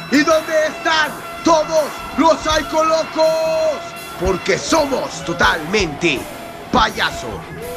¿Y dónde están todos los Psycho Locos? Porque somos totalmente payaso.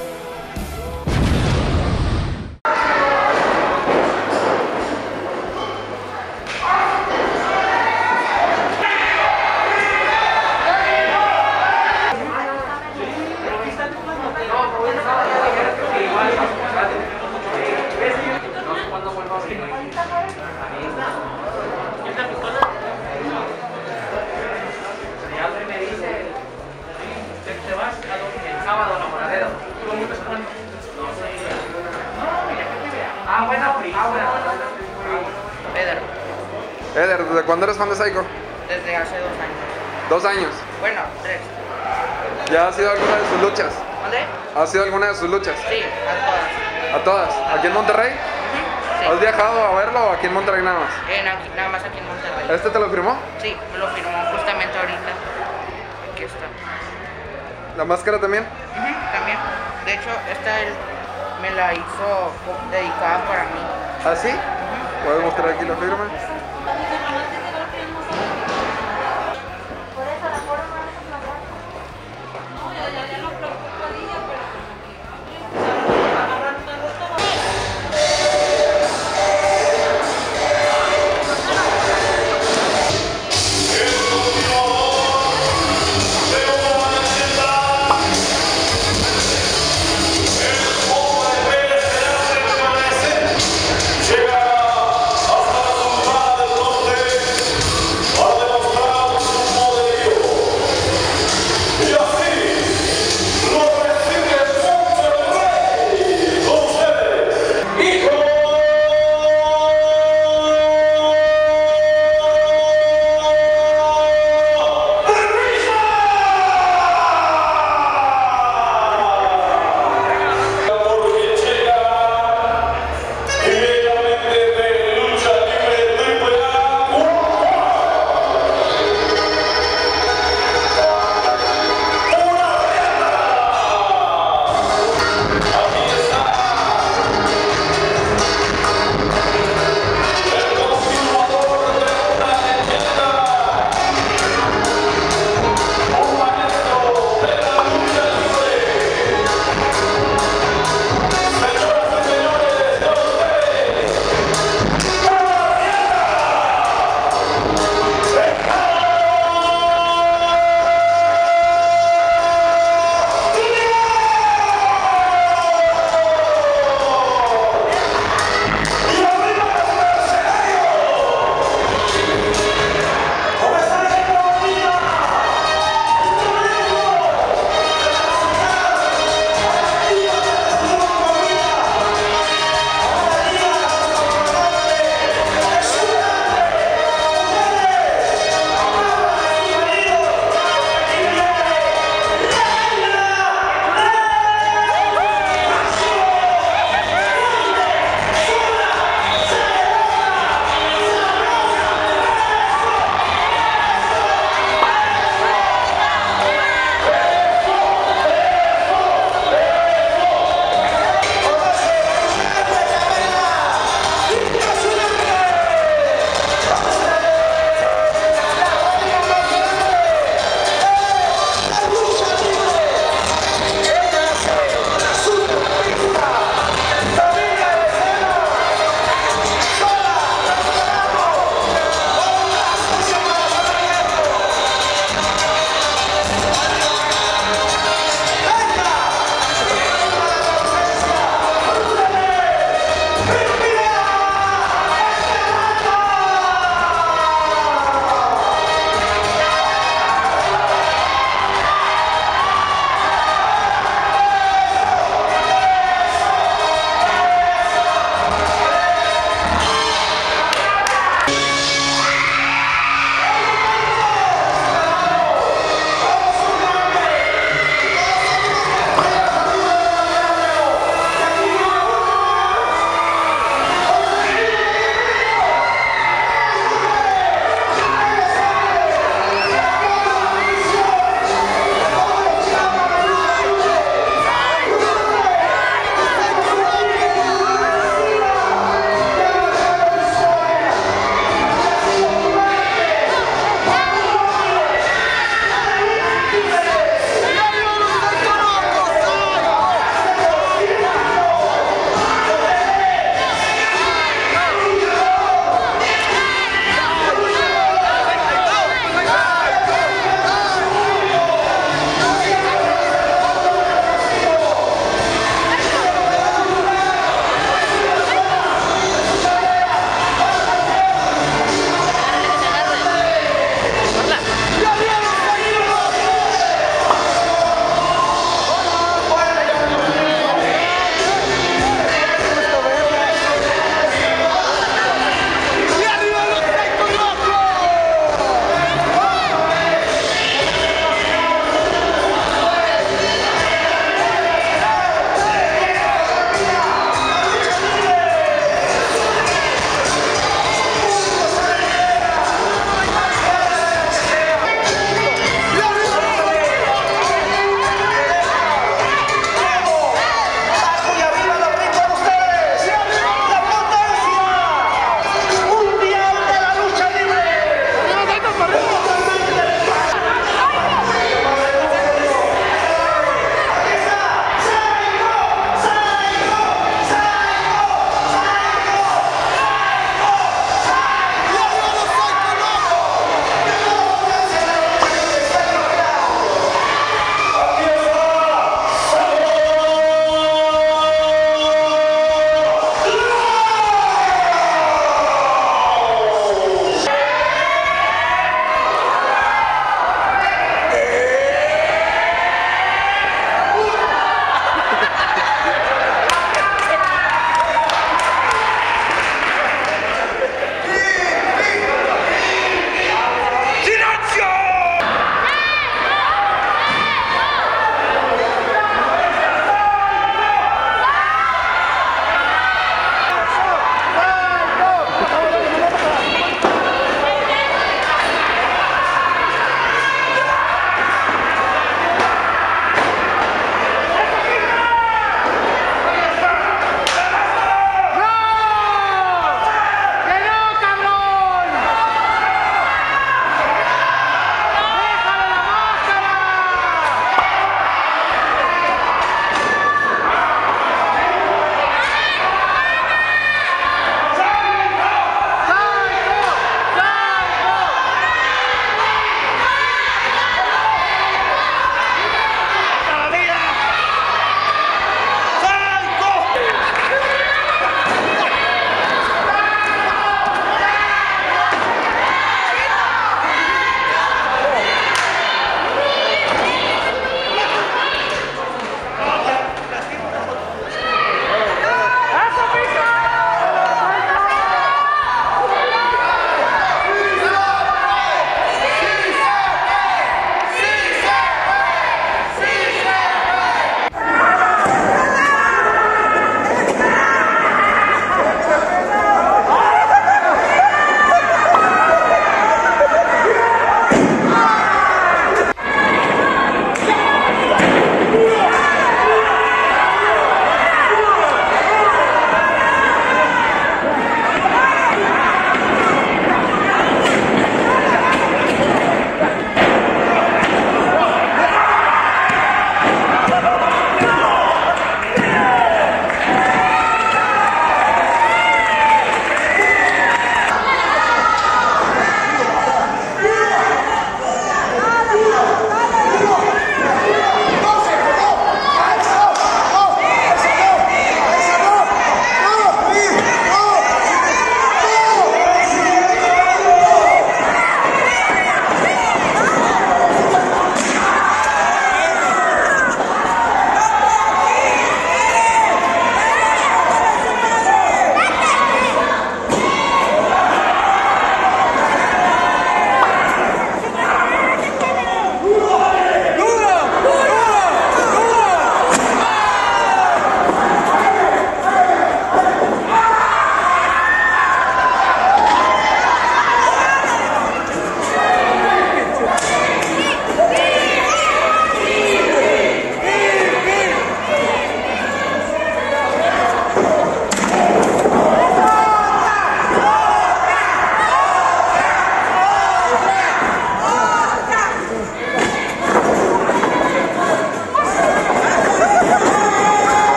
Eder, ¿desde cuándo eres fan de Psycho? Desde hace 2 años. 2 años. Bueno, 3. ¿Ya has ido a alguna de sus luchas? ¿Dónde? ¿Has ido a alguna de sus luchas? Sí, a todas. ¿A todas? ¿Aquí en Monterrey? Sí. ¿Has viajado a verlo o aquí en Monterrey nada más? Nada más aquí en Monterrey. ¿Este te lo firmó? Sí, me lo firmó justamente ahorita. Aquí está. ¿La máscara también? También. De hecho, esta él me la hizo dedicada para mí. ¿Ah, sí? ¿Puedes mostrar aquí la firma?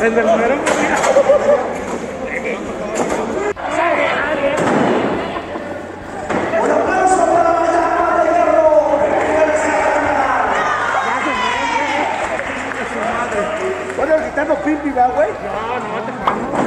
El del número. Bueno, gritando pipi, ¿va, güey? No, no te pases.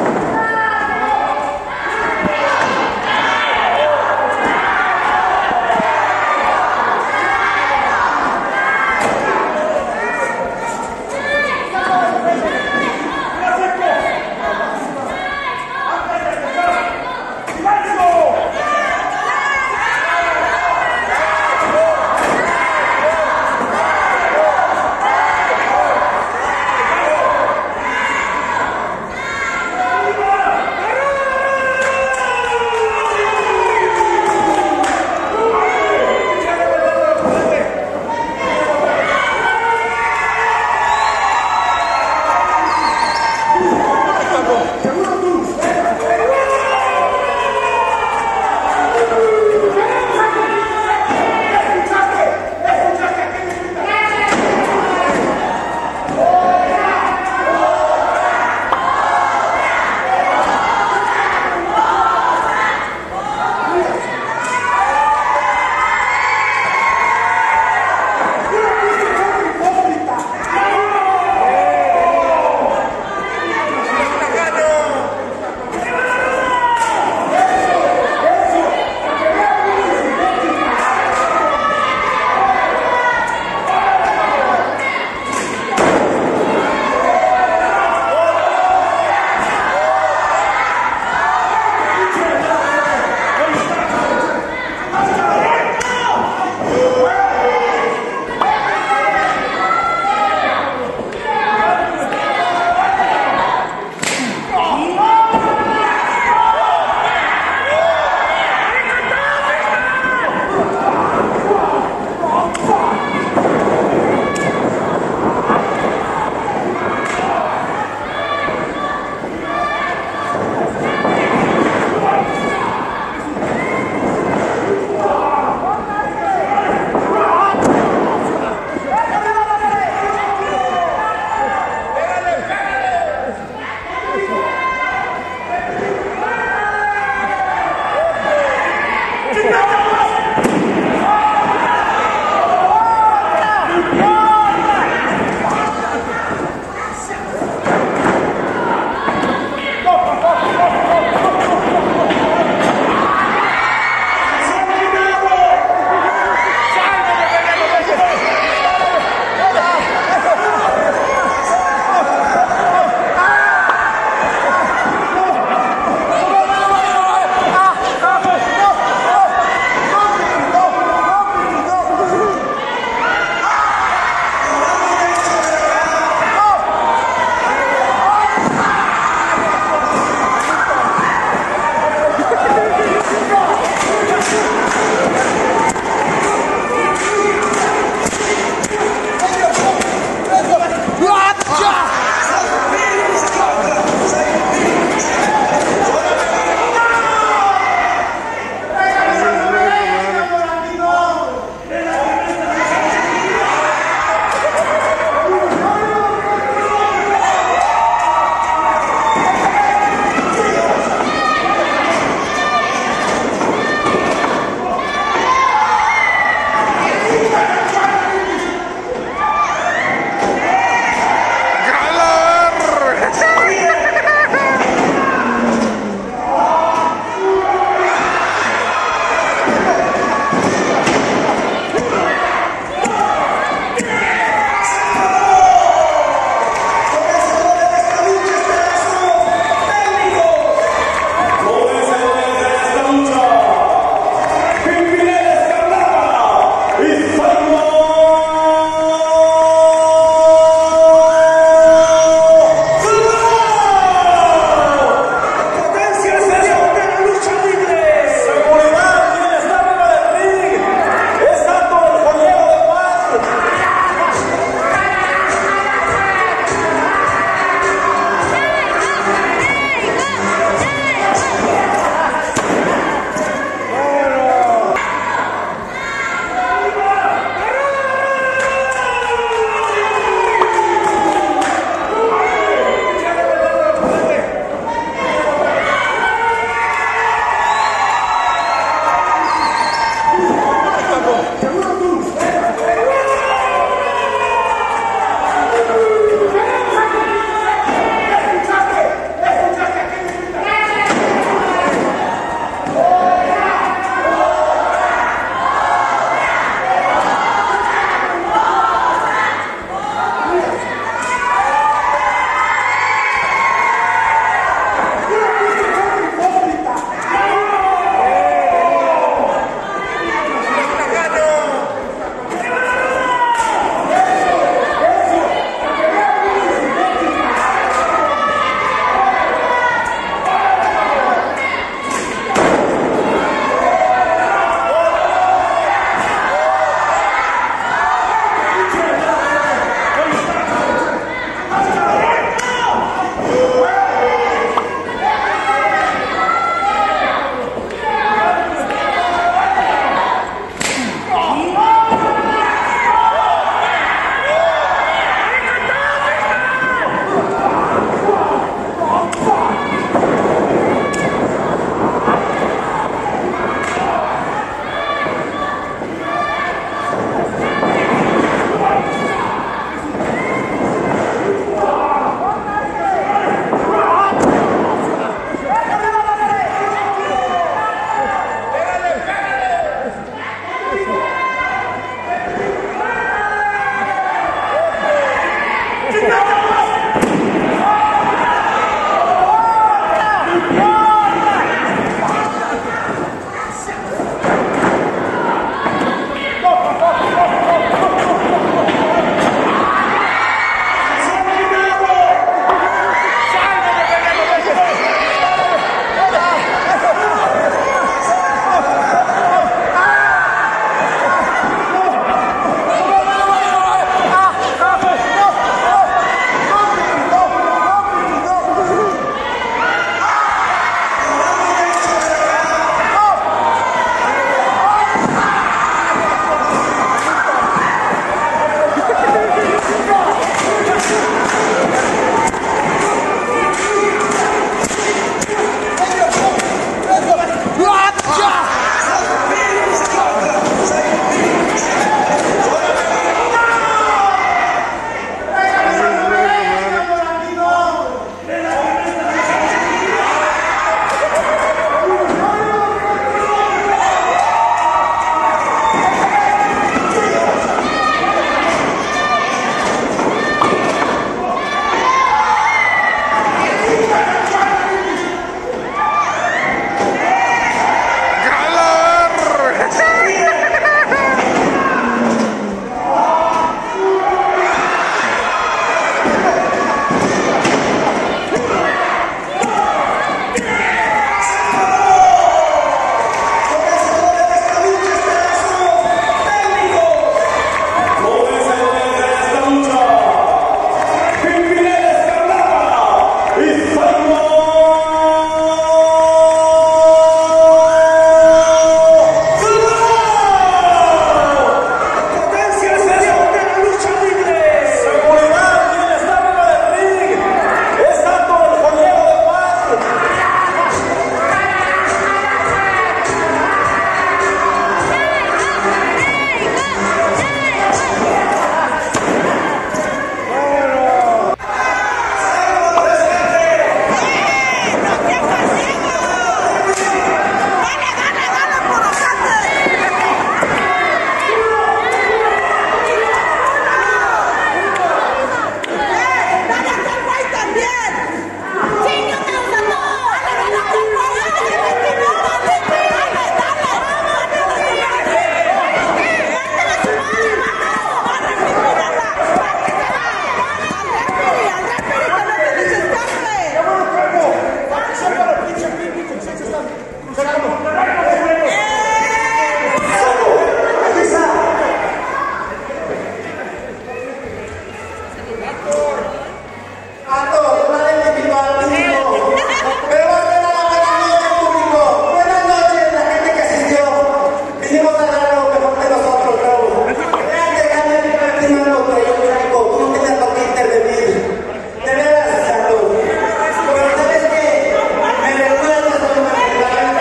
hermano, pero yo Franco, tú no tienes por qué intervenir. De veras, Santo. Pero ¿sabes qué? Me recuerdas cuando me entregaron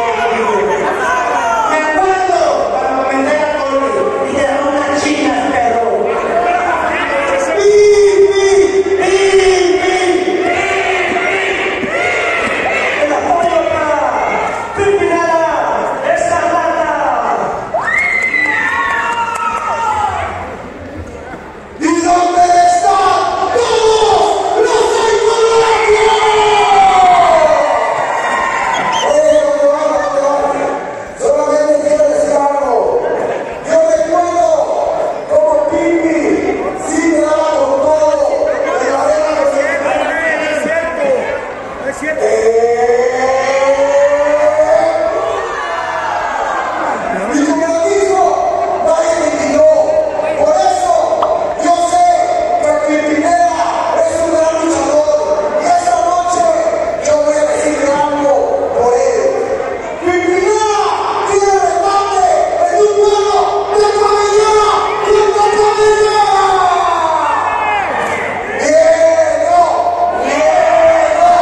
me acuerdo cuando me entregan con y te dan unas chinas, perro. El apoyo para Pimpinela, esa rata. ¿Y dónde están todos los ecológicos? Solamente quiero decir algo. Yo recuerdo como Pimpi sí me daba con todo. Me la deja con Es cierto. y como lo dijo, nadie me tiró. Por eso, yo sé que Pimpinela es un gran luchador. Y esta noche yo voy a decirle algo por él. Pimpinela tiene remate en un duelo de cabellera contra cabellera. ¡Miedo! ¡Miedo!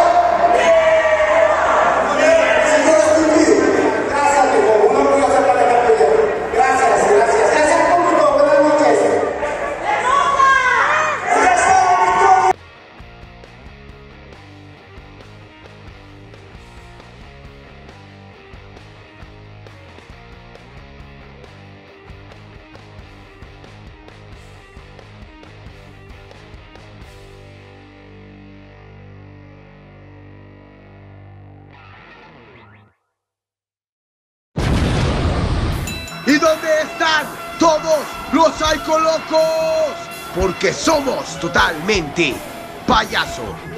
Señora Pimpi, Gracias, viejo. Una muy acerca de capilla. Gracias, gracias. Gracias, público. Buenas noches. ¿Y dónde están todos los Psycho Locos? Porque somos totalmente payaso.